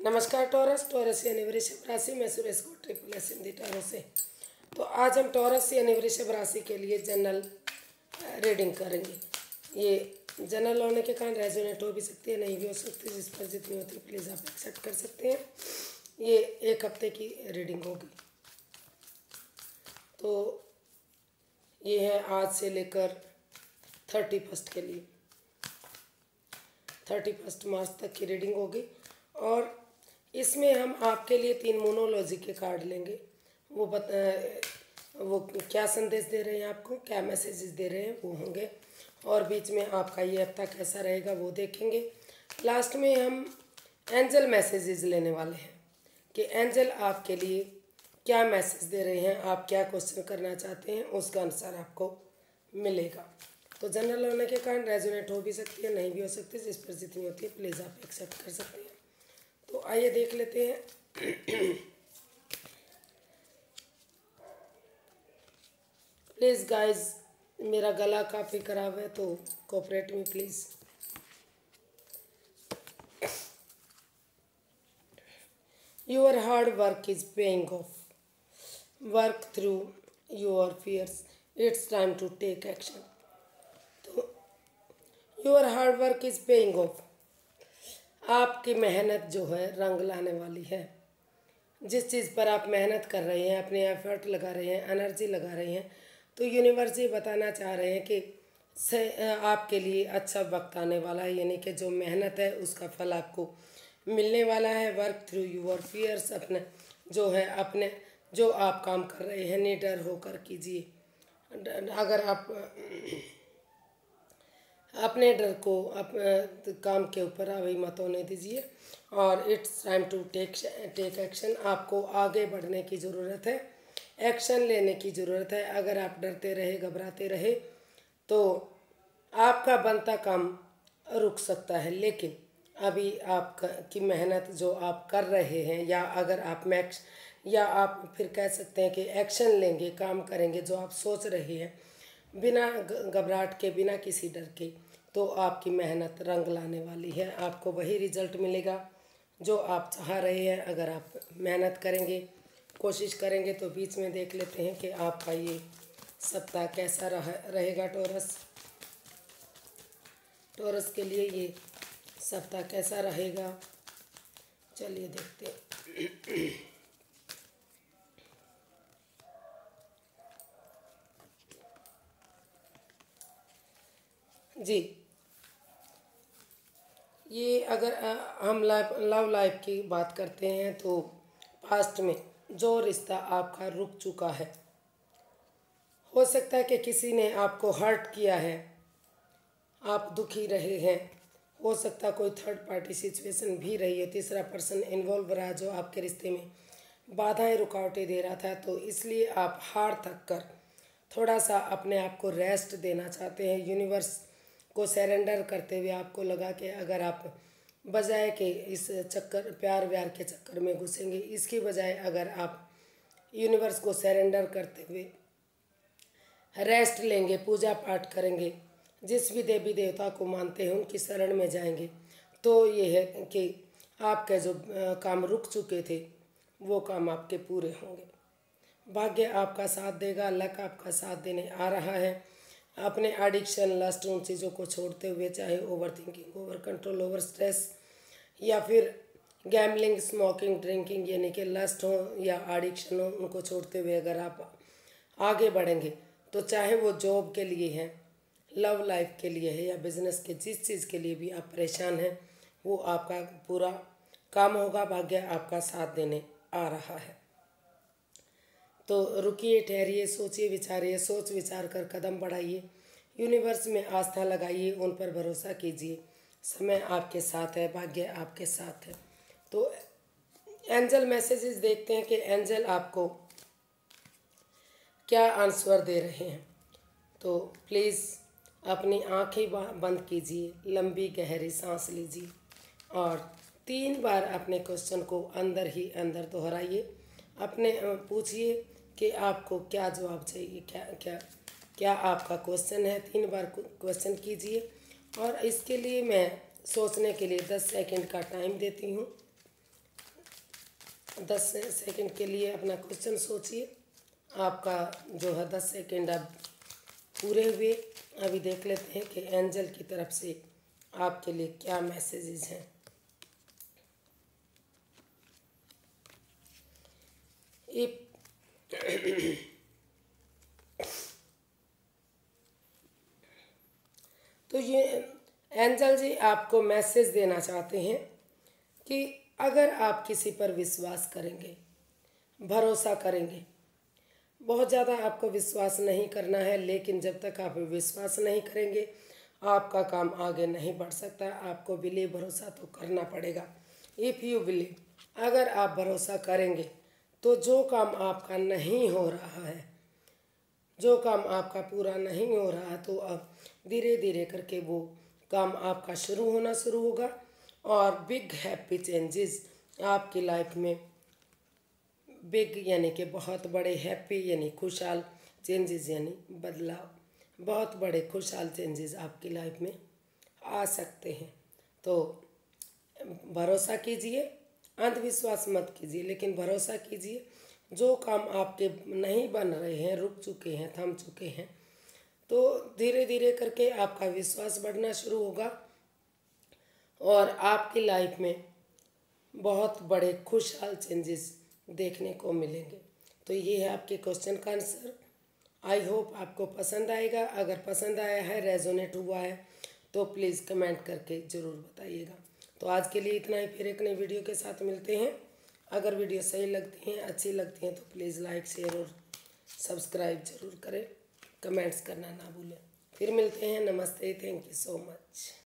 नमस्कार taurus taurus यानी वृषभ राशि में सुरेश को ट्रिपल एस हिंदी टॉरस से। तो आज हम टॉरस यानी वृषभ राशि के लिए जनरल रीडिंग करेंगे। ये जनरल होने के कारण रेजोनेट हो भी सकती है, नहीं भी हो सकती, जिस पर जितनी होती है प्लीज़ आप एक्सेप्ट कर सकते हैं। ये एक हफ्ते की रीडिंग होगी। तो ये है आज से लेकर 31 के लिए, 31 मार्च तक की रीडिंग होगी। और इसमें हम आपके लिए 3 मोनोलॉजी के कार्ड लेंगे। वो क्या संदेश दे रहे हैं, आपको क्या मैसेजेस दे रहे हैं वो होंगे, और बीच में आपका ये हफ्ता कैसा रहेगा वो देखेंगे। लास्ट में हम एंजल मैसेजेस लेने वाले हैं कि एंजल आपके लिए क्या मैसेज दे रहे हैं, आप क्या क्वेश्चन करना चाहते हैं, उसका आंसर आपको मिलेगा। तो जनरल होने के कारण रेजोनेट हो भी सकती है, नहीं भी हो सकती, जिस पर जितनी होती है प्लीज़ आप एक्सेप्ट कर सकते हैं। तो आइए देख लेते हैं। प्लीज़ गाइस, मेरा गला काफ़ी ख़राब है तो कोऑपरेट में please. Your hard work is paying off, work through your fears, it's time to take action. तो your hard work is paying off, आपकी मेहनत जो है रंग लाने वाली है। जिस चीज़ पर आप मेहनत कर रहे हैं, अपने एफर्ट लगा रहे हैं, एनर्जी लगा रहे हैं, तो यूनिवर्स ये बताना चाह रहे हैं कि आपके लिए अच्छा वक्त आने वाला है, यानी कि जो मेहनत है उसका फल आपको मिलने वाला है। वर्क थ्रू यूर फियर्स, अपने जो है अपने जो आप काम कर रहे हैं निडर होकर कीजिए। अगर आप अपने डर को काम के ऊपर हावी मत होने दीजिए। और it's time to take action, आपको आगे बढ़ने की ज़रूरत है, एक्शन लेने की ज़रूरत है। अगर आप डरते रहे, घबराते रहे तो आपका बनता काम रुक सकता है, लेकिन अभी आपकी मेहनत जो आप कर रहे हैं, या अगर आप फिर कह सकते हैं कि एक्शन लेंगे, काम करेंगे, जो आप सोच रहे हैं बिना घबराहट के, बिना किसी डर के, तो आपकी मेहनत रंग लाने वाली है। आपको वही रिजल्ट मिलेगा जो आप चाह रहे हैं। अगर आप मेहनत करेंगे, कोशिश करेंगे, तो बीच में देख लेते हैं कि आपका ये सप्ताह कैसा रहेगा। टॉरस के लिए ये सप्ताह कैसा रहेगा, चलिए देखते हैं। जी, ये अगर हम लव लाइफ की बात करते हैं तो पास्ट में जो रिश्ता आपका रुक चुका है, हो सकता है कि किसी ने आपको हर्ट किया है, आप दुखी रहे हैं, हो सकता है कोई थर्ड पार्टी सिचुएशन भी रही है, तीसरा पर्सन इन्वॉल्व रहा जो आपके रिश्ते में बाधाएं रुकावटें दे रहा था। तो इसलिए आप हार थक कर थोड़ा सा अपने आप को रेस्ट देना चाहते हैं। यूनिवर्स को सरेंडर करते हुए आपको लगा कि अगर आप बजाय के इस चक्कर प्यार व्यार के चक्कर में घुसेंगे, इसकी बजाय अगर आप यूनिवर्स को सरेंडर करते हुए रेस्ट लेंगे, पूजा पाठ करेंगे, जिस भी देवी देवता को मानते हैं उनकी शरण में जाएंगे, तो ये है कि आपके जो काम रुक चुके थे वो काम आपके पूरे होंगे। भाग्य आपका साथ देगा, लक आपका साथ देने आ रहा है। अपने एडिक्शन, लस्ट, उन चीज़ों को छोड़ते हुए, चाहे overthinking, over control, over stress, या फिर गैम्बलिंग, स्मोकिंग, ड्रिंकिंग, यानी कि लस्ट हो या एडिक्शन हो, उनको छोड़ते हुए अगर आप आगे बढ़ेंगे, तो चाहे वो जॉब के लिए है, लव लाइफ के लिए है, या बिजनेस के जिस चीज़ के लिए भी आप परेशान हैं, वो आपका पूरा काम होगा। भाग्य आपका साथ देने आ रहा है। तो रुकिए, ठहरिए, सोचिए, विचारिए, सोच विचार कर कदम बढ़ाइए, यूनिवर्स में आस्था लगाइए, उन पर भरोसा कीजिए। समय आपके साथ है, भाग्य आपके साथ है। तो एंजल मैसेजेस देखते हैं कि एंजल आपको क्या आंसर दे रहे हैं। तो प्लीज़ अपनी आंखें बंद कीजिए, लंबी गहरी सांस लीजिए और 3 बार अपने क्वेश्चन को अंदर ही अंदर दोहराइए। अपने पूछिए कि आपको क्या जवाब चाहिए, क्या क्या क्या आपका क्वेश्चन है। 3 बार क्वेश्चन कीजिए और इसके लिए मैं सोचने के लिए 10 सेकंड का टाइम देती हूँ। 10 सेकंड के लिए अपना क्वेश्चन सोचिए। आपका जो है 10 सेकंड अब पूरे हुए। अभी देख लेते हैं कि एंजल की तरफ से आपके लिए क्या मैसेजेस हैं। तो ये एंजल जी आपको मैसेज देना चाहते हैं कि अगर आप किसी पर विश्वास करेंगे, भरोसा करेंगे, बहुत ज़्यादा आपको विश्वास नहीं करना है, लेकिन जब तक आप विश्वास नहीं करेंगे आपका काम आगे नहीं बढ़ सकता। आपको बिलीव, भरोसा तो करना पड़ेगा। इफ़ यू बिलीव, अगर आप भरोसा करेंगे तो जो काम आपका नहीं हो रहा है, जो काम आपका पूरा नहीं हो रहा है, तो अब धीरे धीरे करके वो काम आपका शुरू होना शुरू होगा और बिग हैप्पी चेंजेस आपकी लाइफ में, बिग यानी कि बहुत बड़े, हैप्पी यानी खुशहाल, चेंजेस यानी बदलाव, बहुत बड़े खुशहाल चेंजेस आपकी लाइफ में आ सकते हैं। तो भरोसा कीजिए, अंधविश्वास मत कीजिए, लेकिन भरोसा कीजिए। जो काम आपके नहीं बन रहे हैं, रुक चुके हैं, थम चुके हैं, तो धीरे धीरे करके आपका विश्वास बढ़ना शुरू होगा और आपकी लाइफ में बहुत बड़े खुशहाल चेंजेस देखने को मिलेंगे। तो ये है आपके क्वेश्चन का आंसर। आई होप आपको पसंद आएगा। अगर पसंद आया है, रेजोनेट हुआ है, तो प्लीज़ कमेंट करके ज़रूर बताइएगा। तो आज के लिए इतना ही, फिर एक नई वीडियो के साथ मिलते हैं। अगर वीडियो सही लगती हैं, अच्छी लगती हैं, तो प्लीज़ लाइक, शेयर और सब्सक्राइब ज़रूर करें। कमेंट्स करना ना भूलें। फिर मिलते हैं। नमस्ते, थैंक यू सो मच।